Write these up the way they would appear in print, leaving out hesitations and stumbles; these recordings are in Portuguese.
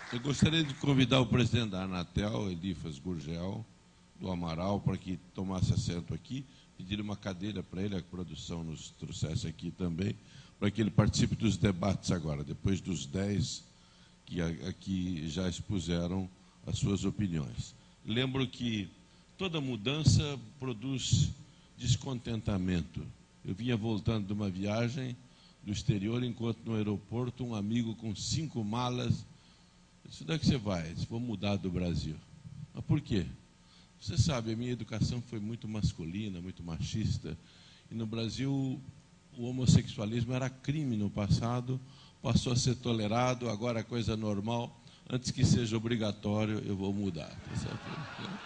Eu gostaria de convidar o presidente da Anatel, Elifas Gurgel, do Amaral, para que tomasse assento aqui, pedir uma cadeira para ele, a produção nos trouxesse aqui também, para que ele participe dos debates agora, depois dos 10 que aqui já expuseram as suas opiniões. Lembro que toda mudança produz descontentamento. Eu vinha voltando de uma viagem do exterior, enquanto no aeroporto um amigo com 5 malas. Isso daí que você vai? Eu disse, vou mudar do Brasil. Mas por quê? Você sabe, a minha educação foi muito masculina, muito machista. E no Brasil o homossexualismo era crime no passado, passou a ser tolerado, agora é coisa normal. Antes que seja obrigatório, eu vou mudar. Tá certo?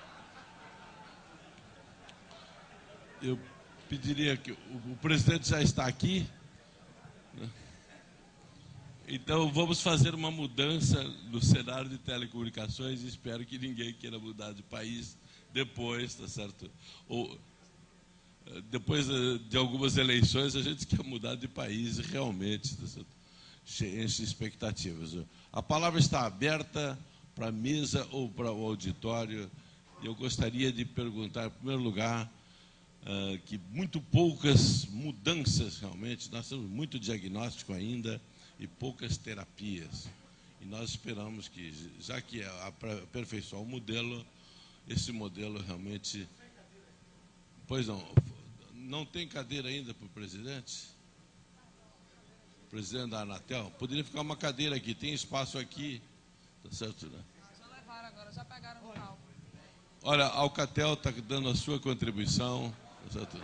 Eu pediria que o presidente já está aqui, né? Então vamos fazer uma mudança no cenário de telecomunicações e espero que ninguém queira mudar de país depois, tá certo? Ou depois de algumas eleições a gente quer mudar de país realmente, tá certo? Enche expectativas. A palavra está aberta para a mesa ou para o auditório. Eu gostaria de perguntar, em primeiro lugar, que muito poucas mudanças realmente, nós temos muito diagnóstico ainda e poucas terapias. E nós esperamos que, já que é aperfeiçoar o modelo, esse modelo realmente... Pois não tem cadeira ainda para o presidente? Presidente da Anatel, poderia ficar uma cadeira aqui, tem espaço aqui, tá certo, né? Já levaram agora, já pegaram no palco. Olha, a Alcatel está dando a sua contribuição, tá certo?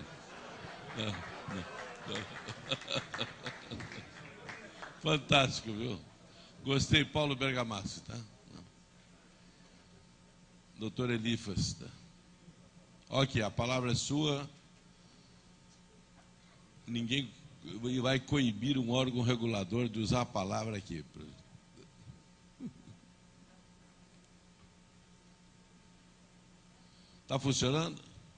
Fantástico, viu? Gostei, Paulo Bergamasco, tá? Doutor Elifas, tá? Ok, a palavra é sua. Ninguém vai coibir um órgão regulador de usar a palavra aqui. Está funcionando?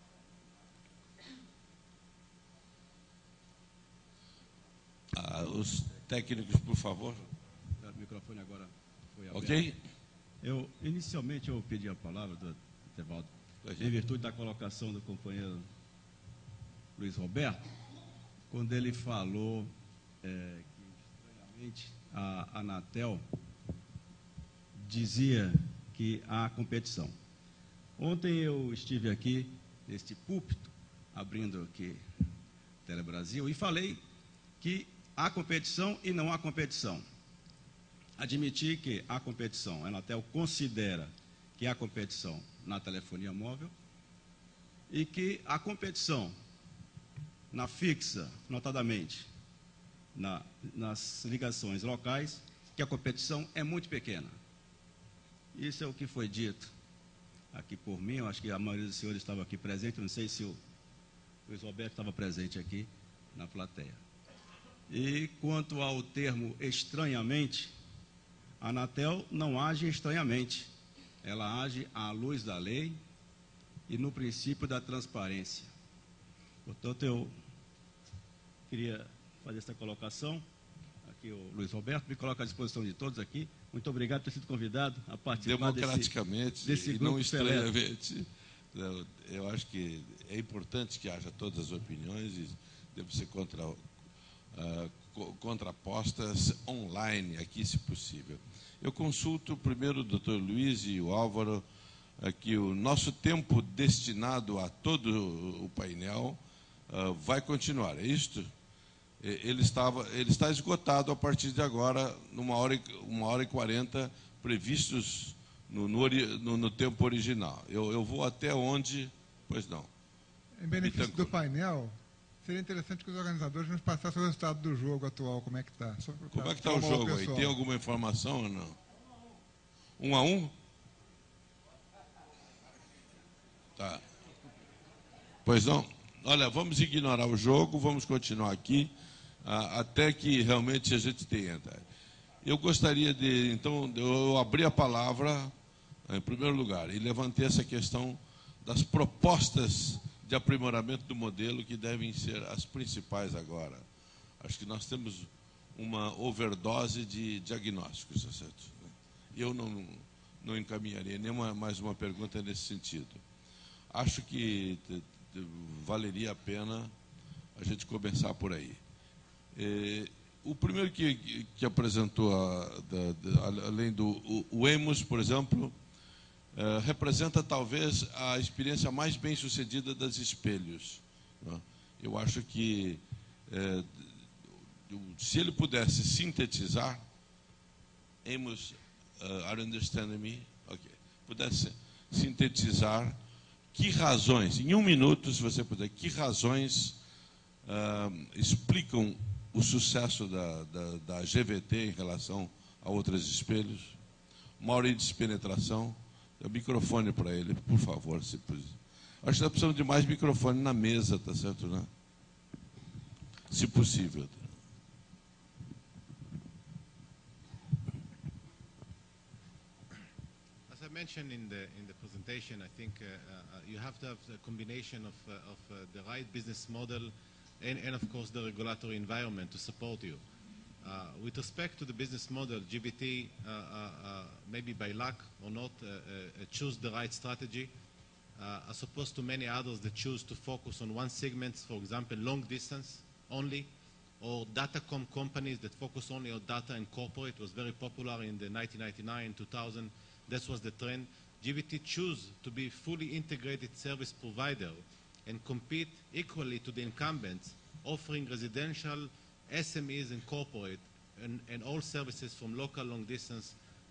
Os técnicos, por favor. O microfone agora foi aberto. Ok? Inicialmente eu pedi a palavra, do Etevaldo, em virtude da colocação do companheiro Luiz Roberto, quando ele falou que, estranhamente, a Anatel dizia que há competição. Ontem eu estive aqui, neste púlpito, abrindo aqui Telebrasil, e falei que há competição e não há competição. Admiti que há competição. A Anatel considera que há competição na telefonia móvel e que a competição na fixa, notadamente, nas ligações locais, que a competição é muito pequena. Isso é o que foi dito aqui por mim. Eu acho que a maioria dos senhores estava aqui presente, não sei se o Luiz Roberto estava presente aqui na plateia. E quanto ao termo estranhamente, a Anatel não age estranhamente, ela age à luz da lei e no princípio da transparência. Portanto, eu queria fazer essa colocação. Aqui o Luiz Roberto me coloca à disposição de todos aqui. Muito obrigado por ter sido convidado a participar democraticamente desse e grupo não estranhamente. Eu acho que é importante que haja todas as opiniões e devem ser contrapostas online aqui, se possível. Eu consulto primeiro o doutor Luiz e o Álvaro, que o nosso tempo destinado a todo o painel vai continuar, é isto? Ele está esgotado a partir de agora, numa hora e 40, previstos no tempo original. Eu vou até onde... Pois não. Em benefício do painel, seria interessante que os organizadores nos passassem o resultado do jogo atual, como é que está. Como é que está o jogo aí? Tem alguma informação ou não? 1-1? Tá. Pois não? Olha, vamos ignorar o jogo, vamos continuar aqui, até que realmente a gente tenha. Eu gostaria de, então, eu abrir a palavra, em primeiro lugar, e levantei essa questão das propostas de aprimoramento do modelo, que devem ser as principais agora. Acho que nós temos uma overdose de diagnósticos, certo? Eu não encaminharia mais uma pergunta nesse sentido. Acho que valeria a pena a gente começar por aí. O primeiro que apresentou, além do o Emos, por exemplo, representa talvez a experiência mais bem-sucedida das espelhos, né? Eu acho que se ele pudesse sintetizar, Amos, are you understanding me? Okay. Pudesse sintetizar que razões, em 1 minuto, se você puder, que razões explicam o sucesso da GVT em relação a outros espelhos? Maior índice de penetração. O microfone para ele, por favor. Se acho que nós precisamos de mais microfone na mesa, tá certo, né? Se possível. As I mentioned in the presentation, I think you have to have a combination of the right business model and of course the regulatory environment to support you. With respect to the business model, GVT, maybe by luck or not, choose the right strategy, as opposed to many others that choose to focus on one segment, for example, long distance only, or datacom companies that focus only on data and corporate. It was very popular in the 1999, 2000. That was the trend. GVT choose to be fully integrated service provider and compete equally to the incumbents, offering residential, SMEs and corporate, and all services from local, long distance,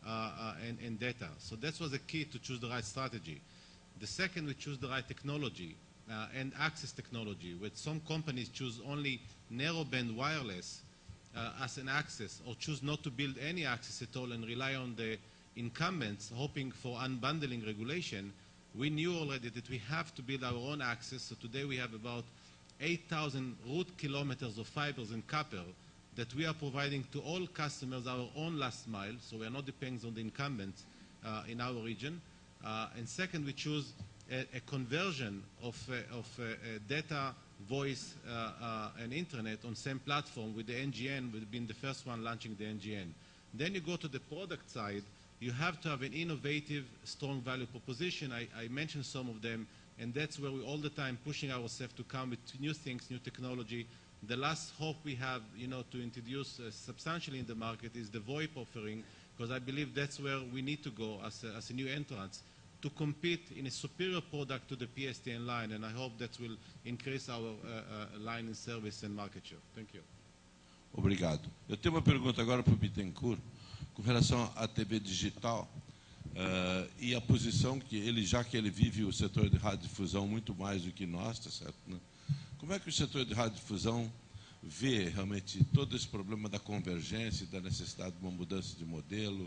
and data. So that was the key to choose the right strategy. The second, we choose the right technology and access technology, with some companies choose only narrowband wireless as an access, or choose not to build any access at all and rely on the incumbents, hoping for unbundling regulation. We knew already that we have to build our own access, so today we have about 8,000 route kilometers of fibers and copper that we are providing to all customers our own last mile, so we are not depending on the incumbents in our region. And second, we choose a conversion of data, voice, and internet on same platform with the NGN, we've been the first one launching the NGN. Then you go to the product side, you have to have an innovative, strong value proposition. I mentioned some of them, and that's where we're all the time pushing ourselves to come with new things, new technology. The last hope we have, to introduce substantially in the market is the VoIP offering, because I believe that's where we need to go as a new entrant to compete in a superior product to the PSTN line, and I hope that will increase our line in service and market share. Thank you. Obrigado. Eu tenho uma pergunta agora para o Bittencourt, com relação à TV digital e a posição que ele, já que ele vive o setor de radiodifusão muito mais do que nós, tá certo, né? Como é que o setor de radiodifusão vê realmente todo esse problema da convergência e da necessidade de uma mudança de modelo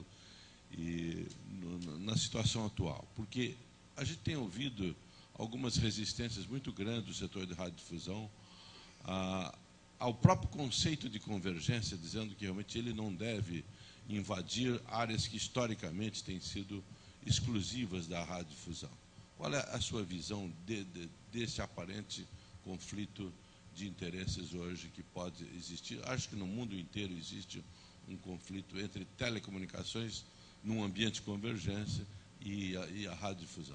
e na situação atual? Porque a gente tem ouvido algumas resistências muito grandes do setor de radiodifusão ao próprio conceito de convergência, dizendo que realmente ele não deve invadir áreas que historicamente têm sido exclusivas da radiodifusão. Qual é a sua visão desse aparente conflito de interesses hoje que pode existir? Acho que no mundo inteiro existe um conflito entre telecomunicações num ambiente de convergência e a radiodifusão.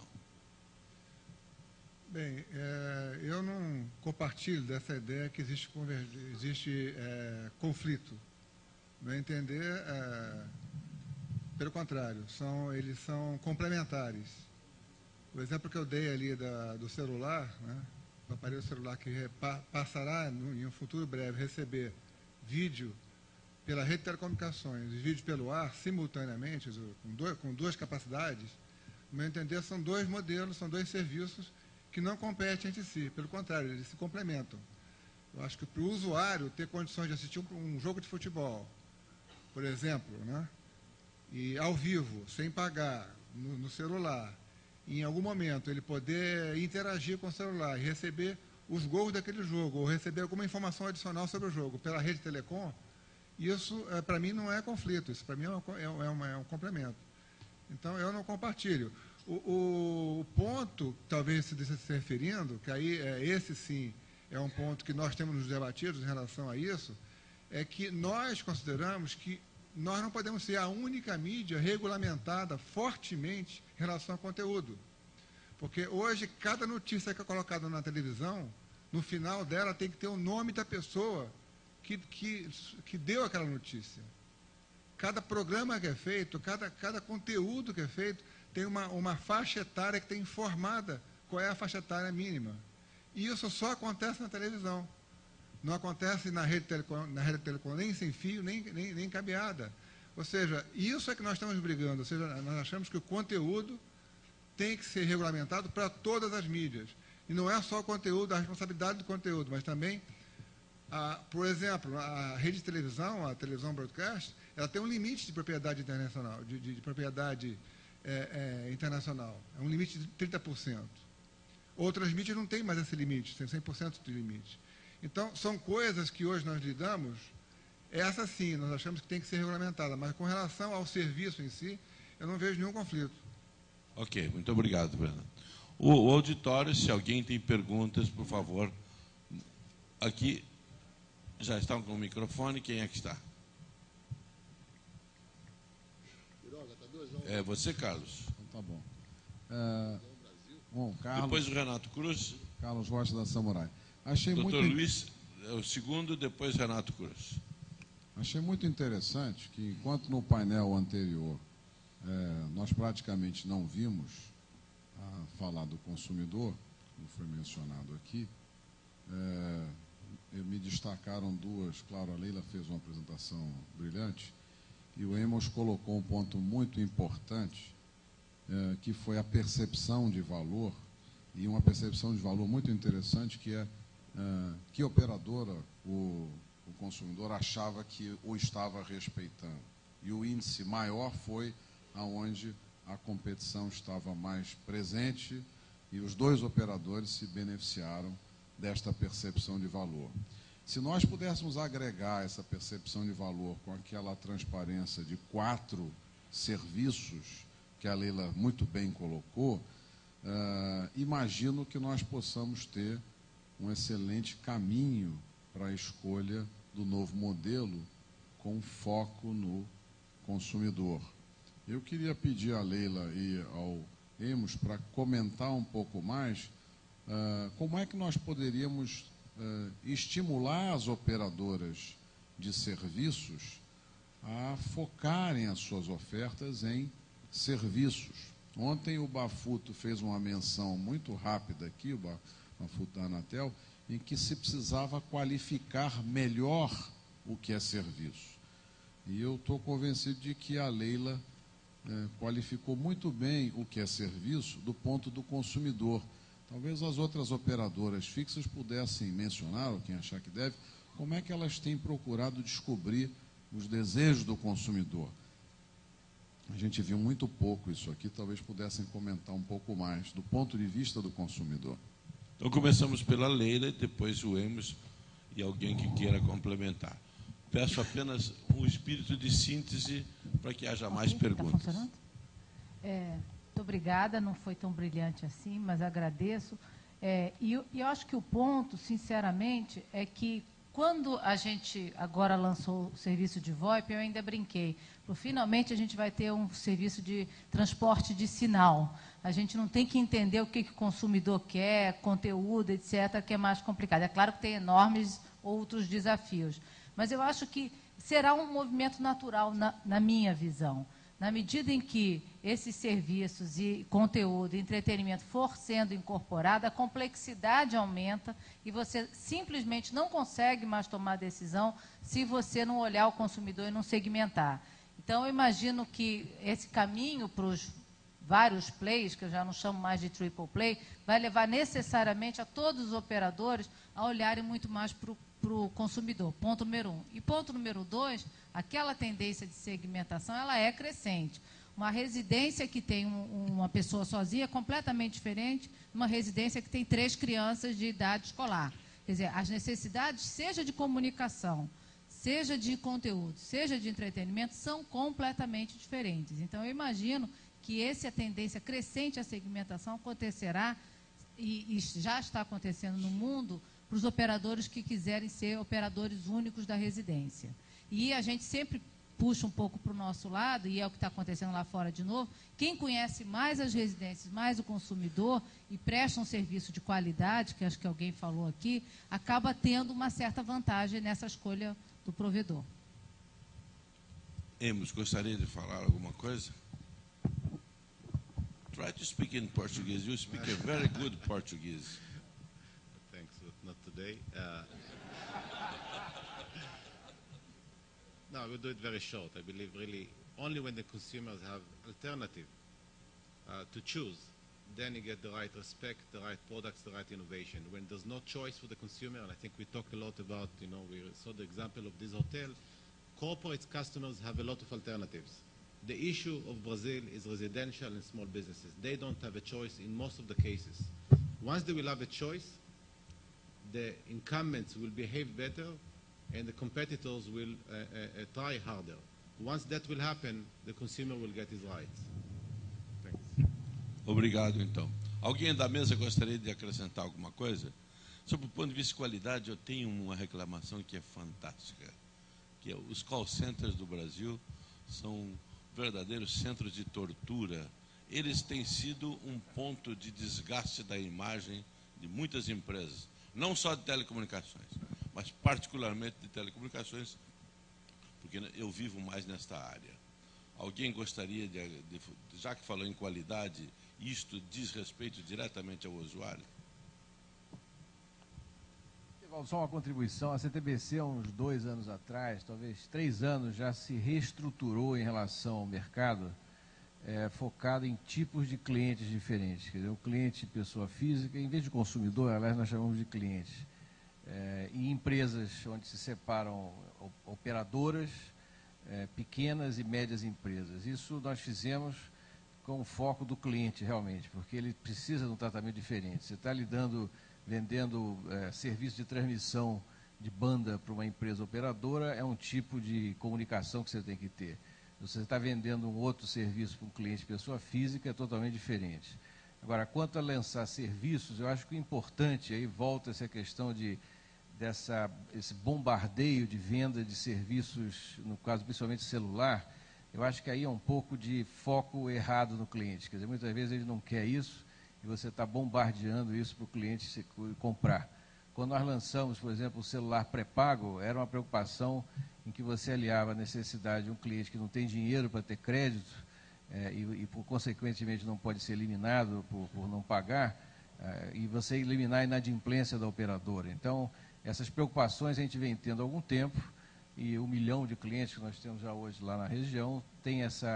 Bem, eu não compartilho dessa ideia que existe conflito. No meu entender, pelo contrário, eles são complementares. O exemplo que eu dei ali do celular, né, do aparelho celular que passará em um futuro breve receber vídeo pela rede de telecomunicações e vídeo pelo ar simultaneamente, com duas capacidades, no meu entender, são dois modelos, são dois serviços que não competem entre si. Pelo contrário, eles se complementam. Eu acho que para o usuário ter condições de assistir um jogo de futebol, por exemplo, né, e ao vivo, sem pagar, no celular, e em algum momento ele poder interagir com o celular e receber os gols daquele jogo, ou receber alguma informação adicional sobre o jogo pela rede telecom, isso, para mim, não é conflito, isso para mim é um complemento. Então, eu não compartilho. O ponto, talvez se esteja se referindo, que aí esse sim é um ponto que nós temos nos debatidos em relação a isso, é que nós consideramos que nós não podemos ser a única mídia regulamentada fortemente em relação ao conteúdo. Porque hoje, cada notícia que é colocada na televisão, no final dela tem que ter o nome da pessoa que deu aquela notícia. Cada programa que é feito, cada conteúdo que é feito, tem uma faixa etária que tem informada qual é a faixa etária mínima. E isso só acontece na televisão. Não acontece na rede telecom, nem sem fio, nem cabeada. Ou seja, isso é que nós estamos brigando. Ou seja, nós achamos que o conteúdo tem que ser regulamentado para todas as mídias. E não é só o conteúdo, a responsabilidade do conteúdo, mas também, por exemplo, a rede de televisão, a televisão broadcast, ela tem um limite de propriedade internacional, de propriedade internacional. É um limite de 30%. Outras mídias não têm mais esse limite, tem 100% de limite. Então, são coisas que hoje nós lidamos, essa sim, nós achamos que tem que ser regulamentada, mas com relação ao serviço em si, eu não vejo nenhum conflito. Ok, muito obrigado, Fernando. O auditório, se alguém tem perguntas, por favor. Aqui, já estão com o microfone, quem é que está? É você, Carlos. Então, tá bom. Bom, Carlos, depois o Renato Cruz. Carlos Rocha da Samurai. Achei Dr. muito... Luiz é o segundo, depois Renato Cruz. Achei muito interessante que, enquanto no painel anterior nós praticamente não vimos falar do consumidor, como foi mencionado aqui, me destacaram duas. Claro, a Leila fez uma apresentação brilhante e o Amos colocou um ponto muito importante, que foi a percepção de valor, e uma percepção de valor muito interessante, que é que operadora o consumidor achava que o estava respeitando. E o índice maior foi aonde a competição estava mais presente e os dois operadores se beneficiaram desta percepção de valor. Se nós pudéssemos agregar essa percepção de valor com aquela transparência de 4 serviços que a Leila muito bem colocou, imagino que nós possamos ter um excelente caminho para a escolha do novo modelo com foco no consumidor. Eu queria pedir à Leila e ao Amos para comentar um pouco mais como é que nós poderíamos estimular as operadoras de serviços a focarem as suas ofertas em serviços. Ontem o Bafuto fez uma menção muito rápida aqui, o Bafuto da Anatel, em que se precisava qualificar melhor o que é serviço. E eu estou convencido de que a Leila qualificou muito bem o que é serviço do ponto do consumidor. Talvez as outras operadoras fixas pudessem mencionar, ou quem achar que deve, como é que elas têm procurado descobrir os desejos do consumidor. A gente viu muito pouco isso aqui, talvez pudessem comentar um pouco mais do ponto de vista do consumidor. Então começamos pela Leila e depois o Amos e alguém que queira complementar. Peço apenas um espírito de síntese para que haja mais perguntas. Está funcionando? Muito obrigada, não foi tão brilhante assim, mas agradeço. E eu acho que o ponto, sinceramente, é que quando a gente agora lançou o serviço de VoIP, eu ainda brinquei. Finalmente a gente vai ter um serviço de transporte de sinal. A gente não tem que entender o que o consumidor quer, conteúdo, etc., que é mais complicado. É claro que tem enormes outros desafios. Mas eu acho que será um movimento natural na minha visão. Na medida em que esses serviços e conteúdo e entretenimento for sendo incorporado, a complexidade aumenta e você simplesmente não consegue mais tomar decisão se você não olhar o consumidor e não segmentar. Então, eu imagino que esse caminho para os vários plays, que eu já não chamo mais de triple play, vai levar necessariamente a todos os operadores a olharem muito mais para o consumidor, ponto número 1. E ponto número 2, aquela tendência de segmentação, ela é crescente. Uma residência que tem uma pessoa sozinha é completamente diferente de uma residência que tem 3 crianças de idade escolar. Quer dizer, as necessidades, seja de comunicação, seja de conteúdo, seja de entretenimento, são completamente diferentes. Então, eu imagino que essa tendência crescente à segmentação acontecerá, e já está acontecendo no mundo, para os operadores que quiserem ser operadores únicos da residência. E a gente sempre puxa um pouco para o nosso lado, e é o que está acontecendo lá fora de novo, quem conhece mais as residências, mais o consumidor, e presta um serviço de qualidade, que acho que alguém falou aqui, acaba tendo uma certa vantagem nessa escolha do provedor. Amos, gostaria de falar alguma coisa? Try to speak in Portuguese. You speak a very good Portuguese. Thanks, but not today. No, we'll do it very short. I believe really only when the consumers have alternative to choose, then you get the right respect, the right products, the right innovation. When there's no choice for the consumer, and I think we talked a lot about, we saw the example of this hotel, corporate customers have a lot of alternatives. The issue of Brazil is residential and small businesses. They don't have a choice in most of the cases. Once they will have a choice, the incumbents will behave better and the competitors will try harder. Once that will happen, the consumer will get his rights. Thanks. Obrigado, então. Alguém da mesa gostaria de acrescentar alguma coisa? Sob o ponto de vista de qualidade, eu tenho uma reclamação que é fantástica, que é os call centers do Brasil são verdadeiros centros de tortura. Eles têm sido um ponto de desgaste da imagem de muitas empresas, não só de telecomunicações, mas particularmente de telecomunicações, porque eu vivo mais nesta área. Alguém gostaria já que falou em qualidade, isto diz respeito diretamente ao usuário? Só uma contribuição, a CTBC há uns 2 anos atrás, talvez 3 anos, já se reestruturou em relação ao mercado, focado em tipos de clientes diferentes. Quer dizer, o cliente pessoa física, em vez de consumidor, aliás, nós chamamos de clientes. E empresas onde se separam operadoras, pequenas e médias empresas. Isso nós fizemos com o foco do cliente, realmente, porque ele precisa de um tratamento diferente. Você está vendendo serviço de transmissão de banda para uma empresa operadora, é um tipo de comunicação que você tem que ter. Você está vendendo um outro serviço para um cliente pessoa física, é totalmente diferente. Agora, quanto a lançar serviços, eu acho que o importante, aí volta essa questão esse bombardeio de venda de serviços, no caso principalmente celular, eu acho que aí é um pouco de foco errado no cliente. Quer dizer, muitas vezes ele não quer isso e você está bombardeando isso para o cliente comprar. Quando nós lançamos, por exemplo, o celular pré-pago, era uma preocupação em que você aliava a necessidade de um cliente que não tem dinheiro para ter crédito e consequentemente, não pode ser eliminado por não pagar, e você eliminar a inadimplência da operadora. Então, essas preocupações a gente vem tendo há algum tempo, e 1 milhão de clientes que nós temos já hoje lá na região tem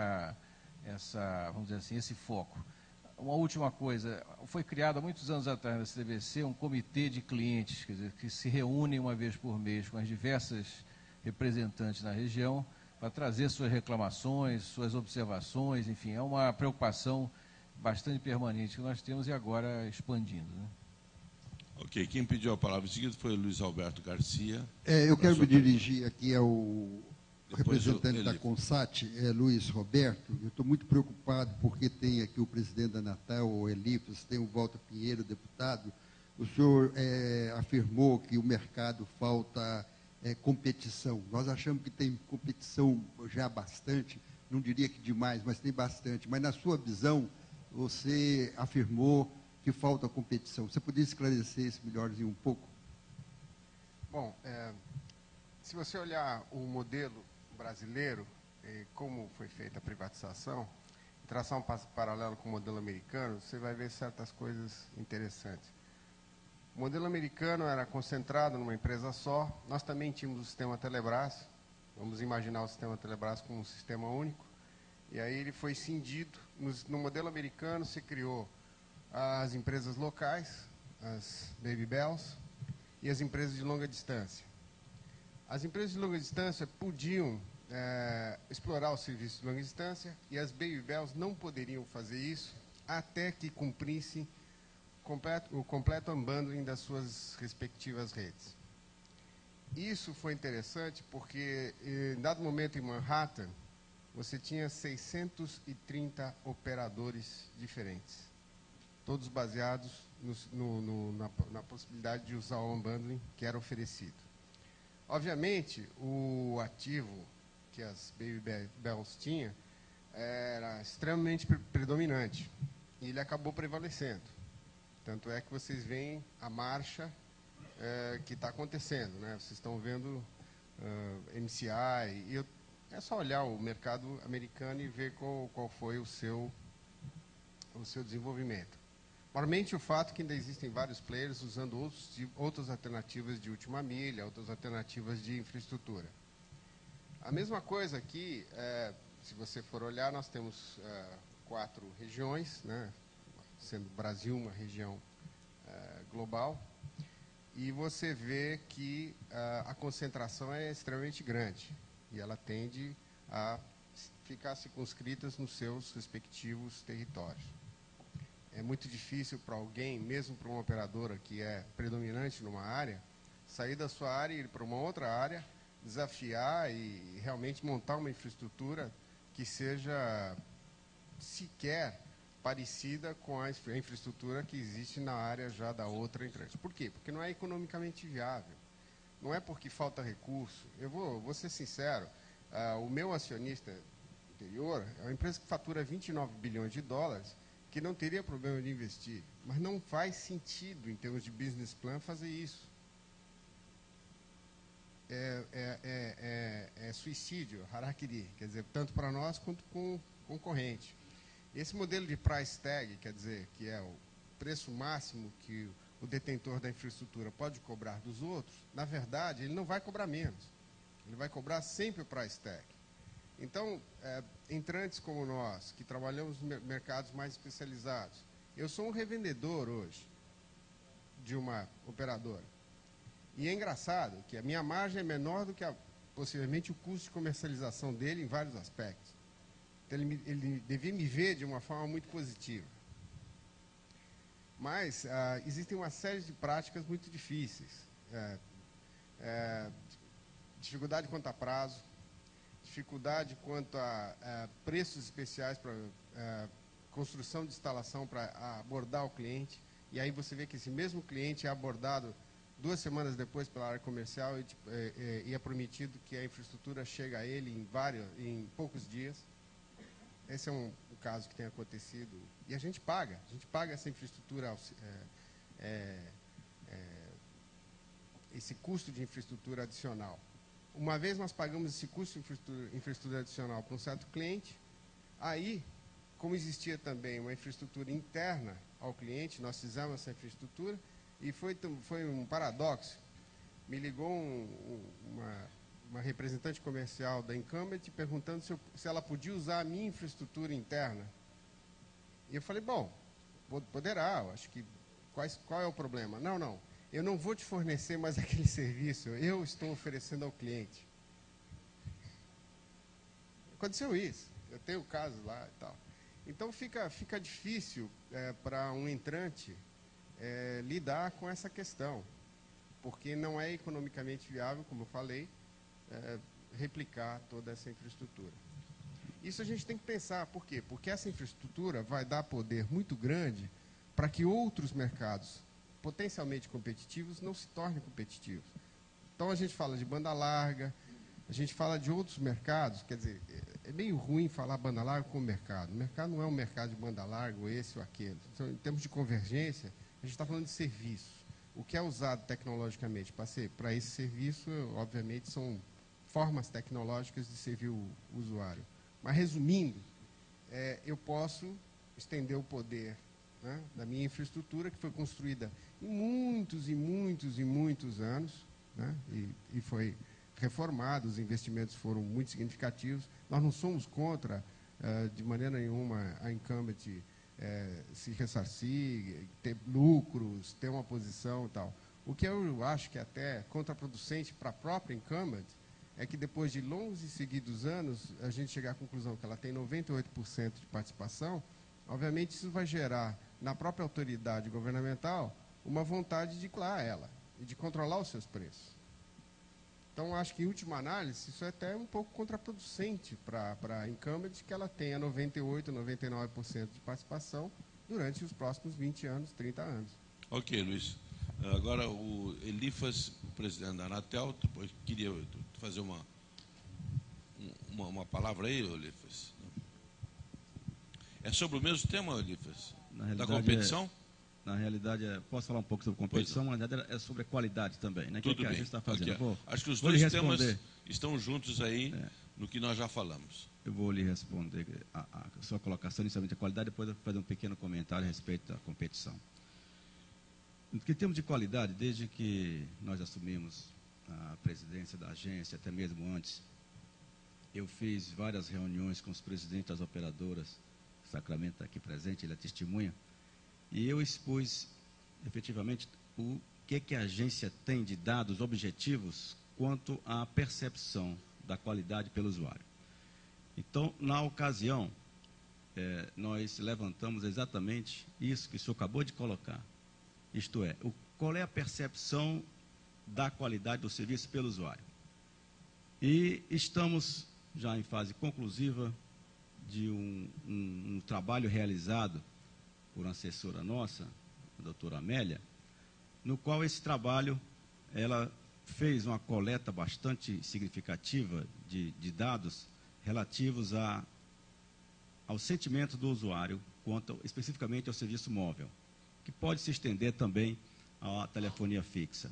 vamos dizer assim, esse foco. Uma última coisa, foi criado há muitos anos atrás na CTBC um comitê de clientes, quer dizer, que se reúnem uma vez por mês com as diversas representantes na região para trazer suas reclamações, suas observações, enfim, é uma preocupação bastante permanente que nós temos e agora expandindo, né? Ok, quem pediu a palavra em seguida foi o Luiz Alberto Garcia. Eu quero me dirigir aqui ao Depois representante da Consat, Luiz Roberto. Eu estou muito preocupado porque tem aqui o presidente da Anatel, o Elifas, tem o Walter Pinheiro, deputado. O senhor afirmou que o mercado falta competição. Nós achamos que tem competição já bastante, não diria que demais, mas tem bastante. Mas na sua visão, você afirmou que falta competição. Você poderia esclarecer isso melhorzinho um pouco? Bom, se você olhar o modelo brasileiro, como foi feita a privatização, e traçar um passo paralelo com o modelo americano, você vai ver certas coisas interessantes. O modelo americano era concentrado numa empresa só. Nós também tínhamos o sistema Telebrás. Vamos imaginar o sistema Telebrás como um sistema único. E aí ele foi cindido. No modelo americano se criou as empresas locais, as Baby Bells, e as empresas de longa distância. As empresas de longa distância podiam explorar os serviços de longa distância e as Baby Bells não poderiam fazer isso até que cumprissem o completo unbundling das suas respectivas redes. Isso foi interessante porque, em dado momento em Manhattan, você tinha 630 operadores diferentes, todos baseados na possibilidade de usar o unbundling que era oferecido. Obviamente, o ativo que as Baby Bells tinham era extremamente predominante. E ele acabou prevalecendo. Tanto é que vocês veem a marcha que está acontecendo, né? Vocês estão vendo MCI. É só olhar o mercado americano e ver qual foi o seu desenvolvimento. Normalmente, o fato que ainda existem vários players usando outras alternativas de última milha, outras alternativas de infraestrutura. A mesma coisa aqui, se você for olhar, nós temos 4 regiões, né? Sendo o Brasil uma região global, e você vê que a concentração é extremamente grande, e ela tende a ficar circunscritas nos seus respectivos territórios. É muito difícil para alguém, mesmo para uma operadora que é predominante numa área, sair da sua área e ir para uma outra área, desafiar e realmente montar uma infraestrutura que seja sequer parecida com a infraestrutura que existe na área já da outra entrante. Por quê? Porque não é economicamente viável. Não é porque falta recurso. Eu vou ser sincero, o meu acionista anterior é uma empresa que fatura 29 bilhões de dólares, que não teria problema de investir, mas não faz sentido, em termos de business plan, fazer isso. É suicídio, harakiri, quer dizer, tanto para nós quanto com o concorrente. Esse modelo de price tag, quer dizer, que é o preço máximo que o detentor da infraestrutura pode cobrar dos outros, na verdade, ele não vai cobrar menos. Ele vai cobrar sempre o price tag. Então, entrantes como nós, que trabalhamos em mercados mais especializados, eu sou um revendedor hoje de uma operadora. E é engraçado que a minha margem é menor do que, possivelmente, o custo de comercialização dele em vários aspectos. Então, ele devia me ver de uma forma muito positiva. Mas existem uma série de práticas muito difíceis. Dificuldade quanto a prazo, dificuldade quanto a preços especiais para construção de instalação para abordar o cliente. E aí você vê que esse mesmo cliente é abordado 2 semanas depois pela área comercial e é prometido que a infraestrutura chega a ele em poucos dias. Esse é um caso que tem acontecido. E a gente paga essa infraestrutura, esse custo de infraestrutura adicional. Uma vez nós pagamos esse custo de infraestrutura adicional para um certo cliente, aí, como existia também uma infraestrutura interna ao cliente, nós fizemos essa infraestrutura e foi um paradoxo. Me ligou uma representante comercial da Incumbent perguntando se ela podia usar a minha infraestrutura interna. E eu falei, bom, poderá, eu acho que qual é o problema? Não, eu não vou te fornecer mais aquele serviço, eu estou oferecendo ao cliente. Aconteceu isso, eu tenho casos lá e tal. Então fica difícil para um entrante lidar com essa questão, porque não é economicamente viável, como eu falei, replicar toda essa infraestrutura. Isso a gente tem que pensar, por quê? Porque essa infraestrutura vai dar poder muito grande para que outros mercados potencialmente competitivos não se tornem competitivos. Então a gente fala de banda larga, a gente fala de outros mercados, quer dizer, é meio ruim falar banda larga como mercado. O mercado não é um mercado de banda larga, ou esse ou aquele. Então, em termos de convergência, a gente está falando de serviço. O que é usado tecnologicamente para esse serviço, obviamente, são formas tecnológicas de servir o usuário. Mas, resumindo, eu posso estender o poder, né, da minha infraestrutura, que foi construída em muitos anos, né, e foi reformada, os investimentos foram muito significativos. Nós não somos contra, de maneira nenhuma, a Incumbent se ressarcir, ter lucros, ter uma posição e tal. O que eu acho que é até contraproducente para a própria Incumbent é que depois de longos e seguidos anos, a gente chegar à conclusão que ela tem 98% de participação, obviamente isso vai gerar na própria autoridade governamental uma vontade de controlar ela e de controlar os seus preços. Então, acho que, em última análise, isso é até um pouco contraproducente para a Incumbent, que ela tenha 98%, 99% de participação durante os próximos 20 anos, 30 anos. Ok, Luiz. Agora, o Elifas, o presidente da Anatel, depois queria fazer uma uma palavra aí, Olifas? É sobre o mesmo tema, Olifas? Da competição? Na realidade, posso falar um pouco sobre competição, mas na verdade é sobre a qualidade também, né? Tudo que a bem. gente está fazendo. Acho que os dois temas estão juntos aí no que nós já falamos. Eu vou lhe responder a sua colocação, inicialmente a qualidade, depois eu vou fazer um pequeno comentário a respeito da competição. No que temos de qualidade, desde que nós assumimos a presidência da agência, até mesmo antes, eu fiz várias reuniões com os presidentes das operadoras, o Sacramento está aqui presente, ele é testemunha, e eu expus efetivamente o que a agência tem de dados objetivos quanto à percepção da qualidade pelo usuário. Então, na ocasião, nós levantamos exatamente isso que o senhor acabou de colocar, isto é, qual é a percepção da qualidade do serviço pelo usuário. E estamos já em fase conclusiva de um trabalho realizado por uma assessora nossa, a doutora Amélia, no qual esse trabalho, ela fez uma coleta bastante significativa de dados relativos ao sentimento do usuário, quanto especificamente ao serviço móvel, que pode se estender também à telefonia fixa.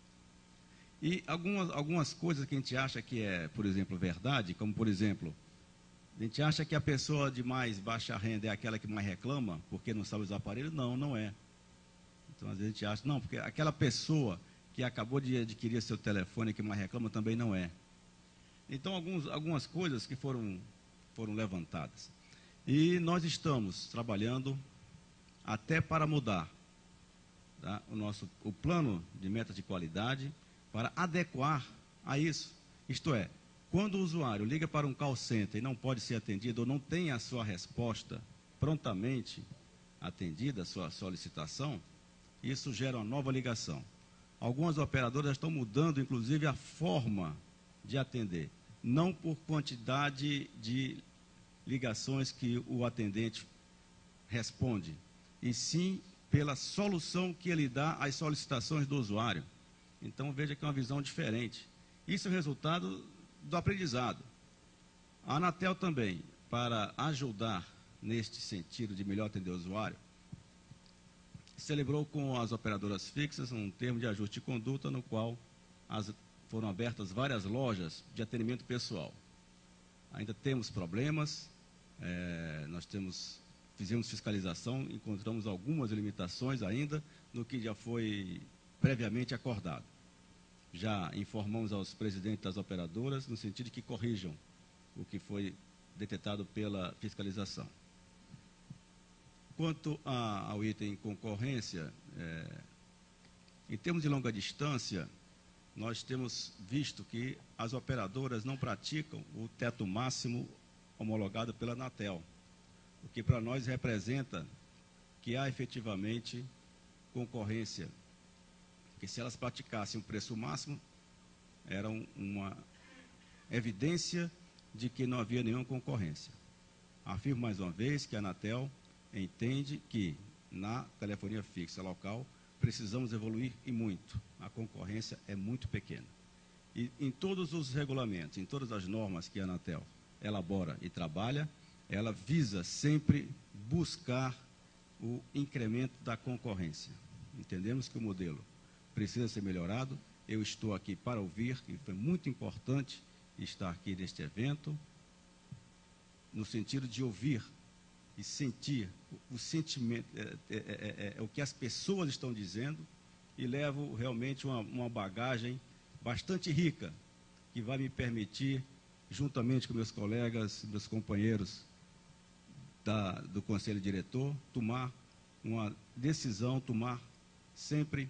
E algumas coisas que a gente acha que é, por exemplo, verdade, como, por exemplo, a gente acha que a pessoa de mais baixa renda é aquela que mais reclama porque não sabe usar o aparelho. Não, não é. Então, às vezes a gente acha, não, porque aquela pessoa que acabou de adquirir seu telefone que mais reclama também não é. Então, algumas coisas que foram levantadas. E nós estamos trabalhando até para mudar, tá, o plano de metas de qualidade para adequar a isso. Isto é, quando o usuário liga para um call center e não pode ser atendido ou não tem a sua resposta prontamente atendida, a sua solicitação, isso gera uma nova ligação. Algumas operadoras estão mudando, inclusive, a forma de atender, não por quantidade de ligações que o atendente responde, e sim pela solução que ele dá às solicitações do usuário. Então, veja que é uma visão diferente. Isso é o resultado do aprendizado. A Anatel também, para ajudar neste sentido de melhor atender o usuário, celebrou com as operadoras fixas um termo de ajuste de conduta no qual foram abertas várias lojas de atendimento pessoal. Ainda temos problemas, fizemos fiscalização, encontramos algumas limitações ainda no que já foi previamente acordado. Já informamos aos presidentes das operadoras no sentido de que corrijam o que foi detectado pela fiscalização. Quanto ao item concorrência, em termos de longa distância, nós temos visto que as operadoras não praticam o teto máximo homologado pela Anatel, o que para nós representa que há efetivamente concorrência, porque se elas praticassem o preço máximo, era uma evidência de que não havia nenhuma concorrência. Afirmo mais uma vez que a Anatel entende que na telefonia fixa local precisamos evoluir e muito. A concorrência é muito pequena. E em todos os regulamentos, em todas as normas que a Anatel elabora e trabalha, ela visa sempre buscar o incremento da concorrência. Entendemos que o modelo precisa ser melhorado. Eu estou aqui para ouvir, e foi muito importante estar aqui neste evento, no sentido de ouvir e sentir o sentimento, o que as pessoas estão dizendo, e levo realmente uma bagagem bastante rica, que vai me permitir, juntamente com meus colegas, meus companheiros do Conselho Diretor, tomar uma decisão, tomar sempre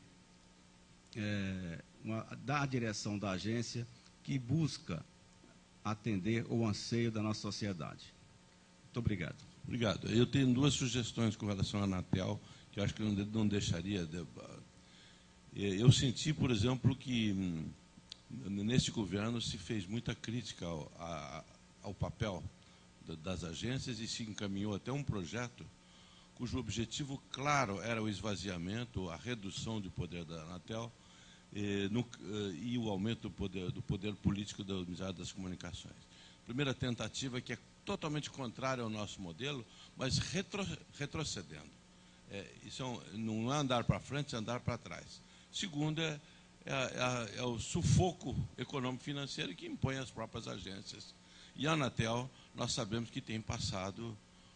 da direção da agência que busca atender o anseio da nossa sociedade. Muito obrigado. Obrigado. Eu tenho duas sugestões com relação à Anatel, que eu acho que não deixaria. Eu senti, por exemplo, que nesse governo se fez muita crítica ao papel das agências e se encaminhou até um projeto cujo objetivo claro era o esvaziamento, a redução do poder da Anatel e o aumento do poder político do Ministério das Comunicações. primeira tentativa, que é totalmente contrária ao nosso modelo, mas retrocedendo. Isso não é andar para frente, é andar para trás. Segunda, é o sufoco econômico-financeiro que impõe as próprias agências. E a Anatel, nós sabemos que tem passado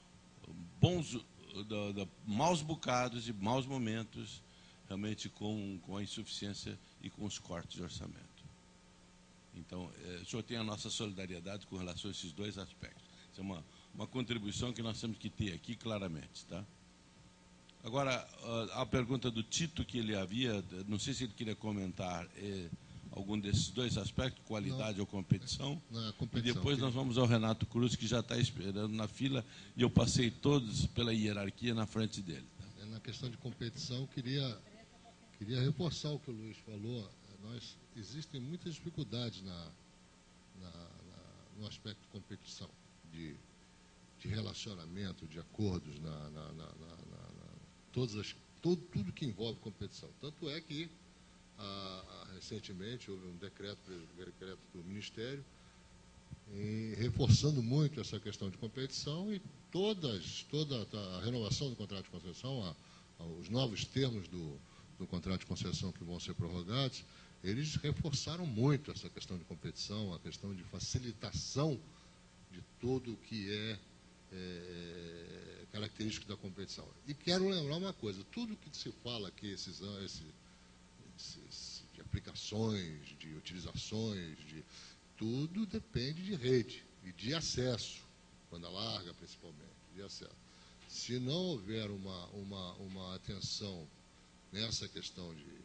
maus bocados e maus momentos, realmente com a insuficiência e com os cortes de orçamento. Então, o senhor tem a nossa solidariedade com relação a esses dois aspectos. Isso é uma contribuição que nós temos que ter aqui claramente, tá? Agora, a pergunta do Tito que ele havia, não sei se ele queria comentar algum desses dois aspectos, qualidade ou competição. E depois nós vamos ao Renato Cruz, que já está esperando na fila, e eu passei todos pela hierarquia na frente dele. Tá? Na questão de competição, queria reforçar o que o Luiz falou. Existem muitas dificuldades no aspecto de competição, de relacionamento, de acordos, tudo que envolve competição. Tanto é que, recentemente, houve um decreto do Ministério reforçando muito essa questão de competição e toda a renovação do contrato de concessão, os novos termos do contrato de concessão que vão ser prorrogados, eles reforçaram muito essa questão de competição, a questão de facilitação de tudo o que é característico da competição. E quero lembrar uma coisa, tudo que se fala aqui, de aplicações, de utilizações, tudo depende de rede e de acesso, banda larga principalmente, de acesso. Se não houver uma atenção nessa questão de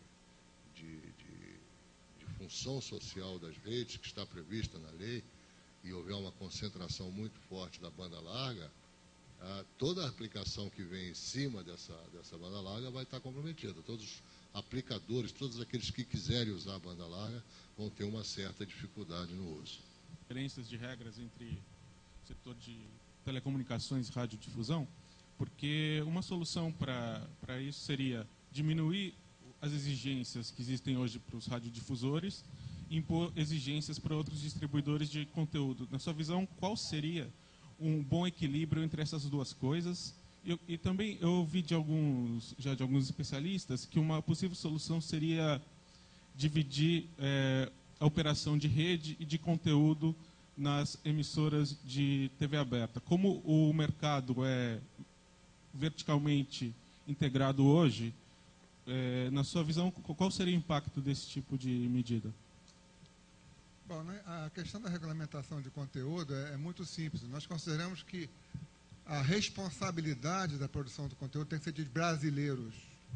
função social das redes, que está prevista na lei, e houver uma concentração muito forte da banda larga, toda a aplicação que vem em cima dessa banda larga vai estar comprometida. Todos os aplicadores, todos aqueles que quiserem usar a banda larga, vão ter uma certa dificuldade no uso. Diferenças de regras entre o setor de telecomunicações e radiodifusão, porque uma solução para isso seria diminuir as exigências que existem hoje para os radiodifusores e impor exigências para outros distribuidores de conteúdo. Na sua visão, qual seria um bom equilíbrio entre essas duas coisas? E também eu ouvi de alguns especialistas que uma possível solução seria dividir a operação de rede e de conteúdo nas emissoras de TV aberta. Como o mercado é verticalmente integrado hoje, na sua visão, qual seria o impacto desse tipo de medida? Bom, né, a questão da regulamentação de conteúdo é muito simples. Nós consideramos que a responsabilidade da produção do conteúdo tem que ser de brasileiros.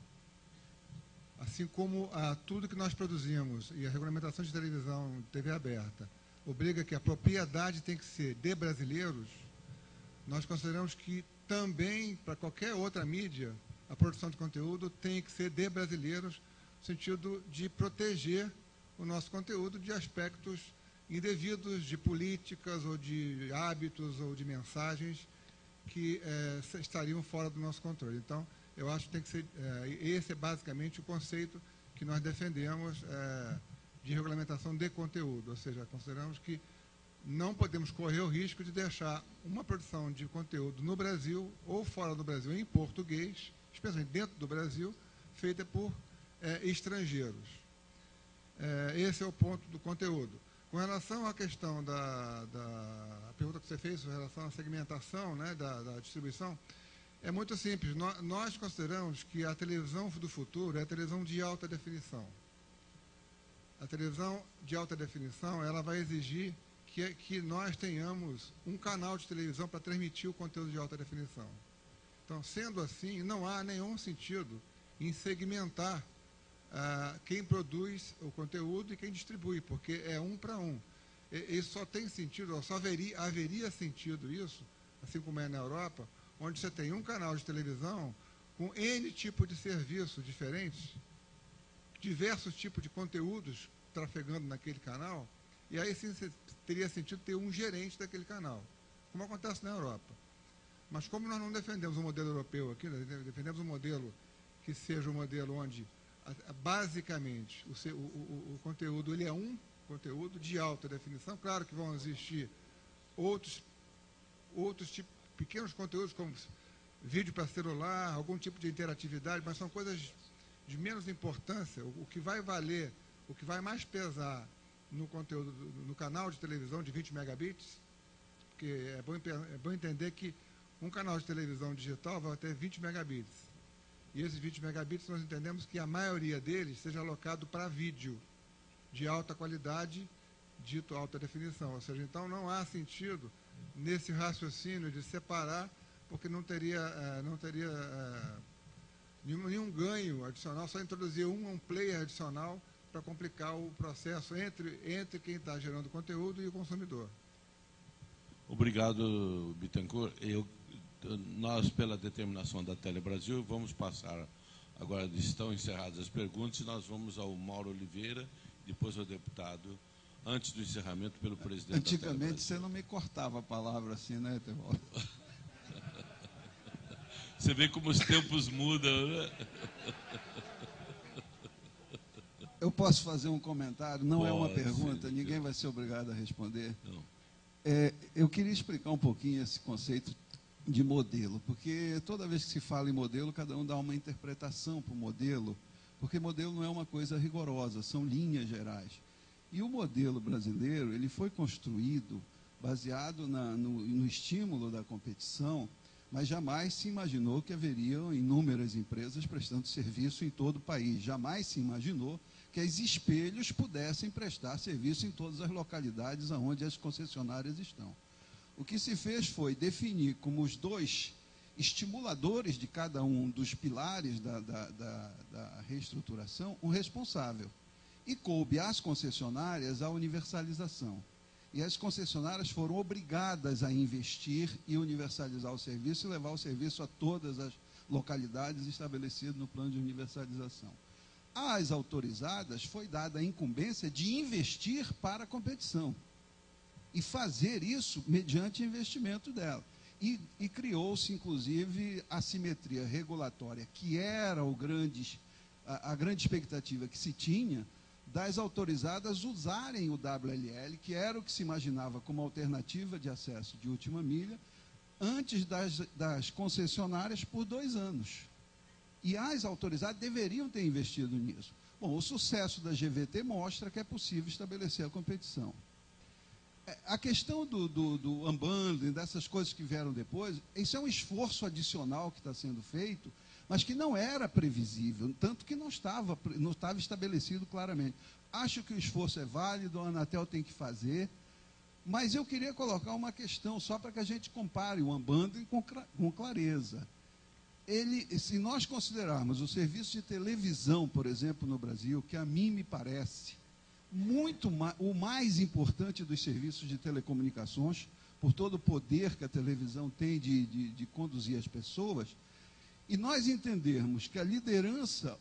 Assim como tudo que nós produzimos, e a regulamentação de televisão, TV aberta, obriga que a propriedade tem que ser de brasileiros, nós consideramos que também, para qualquer outra mídia, a produção de conteúdo tem que ser de brasileiros, no sentido de proteger o nosso conteúdo de aspectos indevidos, de políticas, ou de hábitos, ou de mensagens que estariam fora do nosso controle. Então, eu acho que tem que ser, esse é basicamente o conceito que nós defendemos de regulamentação de conteúdo, ou seja, consideramos que não podemos correr o risco de deixar uma produção de conteúdo no Brasil ou fora do Brasil em português, especialmente dentro do Brasil, feita por estrangeiros. Esse é o ponto do conteúdo. Com relação à questão a pergunta que você fez com relação à segmentação, né, da distribuição, é muito simples. Nós consideramos que a televisão do futuro é a televisão de alta definição. A televisão de alta definição, ela vai exigir que nós tenhamos um canal de televisão para transmitir o conteúdo de alta definição. Então, sendo assim, não há nenhum sentido em segmentar quem produz o conteúdo e quem distribui, porque é um para um. Isso só tem sentido, só haveria sentido isso, assim como é na Europa, onde você tem um canal de televisão com N tipos de serviços diferentes, diversos tipos de conteúdos trafegando naquele canal, e aí sim teria sentido ter um gerente daquele canal, como acontece na Europa. Mas como nós não defendemos o modelo europeu aqui, nós defendemos um modelo que seja um modelo onde, basicamente, o conteúdo ele é um conteúdo de alta definição. Claro que vão existir outros pequenos conteúdos, como vídeo para celular, algum tipo de interatividade, mas são coisas de menos importância. O que vai valer, o que vai mais pesar no conteúdo, no canal de televisão de 20 megabits, porque é bom entender que um canal de televisão digital vai ter 20 megabits. E esses 20 megabits nós entendemos que a maioria deles seja alocado para vídeo de alta qualidade, dito alta definição. Ou seja, então não há sentido nesse raciocínio de separar, porque não teria nenhum ganho adicional, só introduzir um player adicional para complicar o processo entre quem está gerando conteúdo e o consumidor. Obrigado, Bittencourt. Nós, pela determinação da Telebrasil, vamos passar, agora estão encerradas as perguntas, e nós vamos ao Mauro Oliveira, depois ao deputado, antes do encerramento pelo presidente Antigamente você não me cortava a palavra assim, né, Etevaldo? Você vê como os tempos mudam, né? Eu posso fazer um comentário? Não é uma pergunta, sim, ninguém vai ser obrigado a responder. Não. Eu queria explicar um pouquinho esse conceito de modelo, porque toda vez que se fala em modelo, cada um dá uma interpretação para o modelo, porque modelo não é uma coisa rigorosa, são linhas gerais. E o modelo brasileiro, ele foi construído baseado no estímulo da competição, mas jamais se imaginou que haveriam inúmeras empresas prestando serviço em todo o país. Jamais se imaginou que as espelhos pudessem prestar serviço em todas as localidades onde as concessionárias estão. O que se fez foi definir como os dois estimuladores de cada um dos pilares da reestruturação um responsável. E coube às concessionárias a universalização. E as concessionárias foram obrigadas a investir e universalizar o serviço e levar o serviço a todas as localidades estabelecidas no plano de universalização. Às autorizadas foi dada a incumbência de investir para a competição e fazer isso mediante investimento dela. E criou-se, inclusive, a assimetria regulatória, que era a grande expectativa que se tinha das autorizadas usarem o WLL, que era o que se imaginava como alternativa de acesso de última milha, antes das concessionárias por 2 anos. E as autorizadas deveriam ter investido nisso. Bom, o sucesso da GVT mostra que é possível estabelecer a competição. A questão do unbundling, dessas coisas que vieram depois, isso é um esforço adicional que está sendo feito, mas que não era previsível, tanto que não estava estabelecido claramente. Acho que o esforço é válido, a Anatel tem que fazer, mas eu queria colocar uma questão, só para que a gente compare o unbundling com clareza. Se nós considerarmos o serviço de televisão, por exemplo, no Brasil, que a mim me parece o mais importante dos serviços de telecomunicações, por todo o poder que a televisão tem de conduzir as pessoas, e nós entendermos que a liderança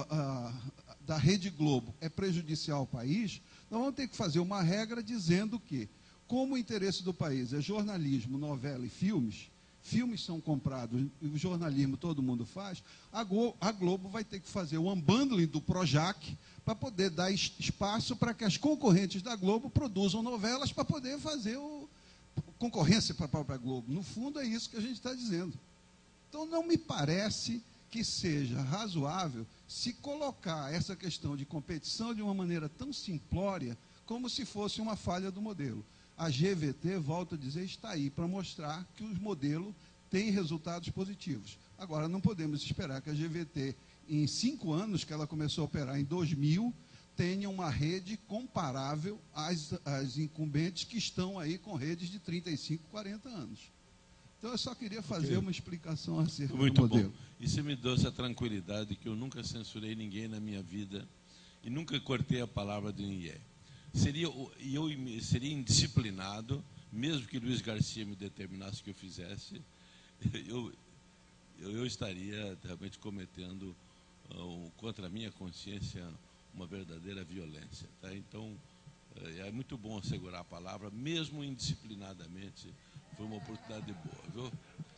da Rede Globo é prejudicial ao país, nós vamos ter que fazer uma regra dizendo que, como o interesse do país é jornalismo, novela e filmes são comprados, e o jornalismo todo mundo faz, a Globo vai ter que fazer o unbundling do Projac para poder dar espaço para que as concorrentes da Globo produzam novelas para poder fazer concorrência para a própria Globo. No fundo, é isso que a gente está dizendo. Então, não me parece que seja razoável se colocar essa questão de competição de uma maneira tão simplória como se fosse uma falha do modelo. A GVT, volto a dizer, está aí para mostrar que o modelo tem resultados positivos. Agora, não podemos esperar que a GVT, em 5 anos que ela começou a operar, em 2000, tenha uma rede comparável às incumbentes que estão aí com redes de 35, 40 anos. Então, eu só queria fazer uma explicação acerca do modelo. Muito bom. E você me deu essa tranquilidade que eu nunca censurei ninguém na minha vida e nunca cortei a palavra de ninguém. Eu seria indisciplinado, mesmo que Luiz Garcia me determinasse que eu fizesse, eu estaria realmente cometendo contra a minha consciência uma verdadeira violência. Tá? Então, é muito bom assegurar a palavra, mesmo indisciplinadamente, foi uma oportunidade boa, viu?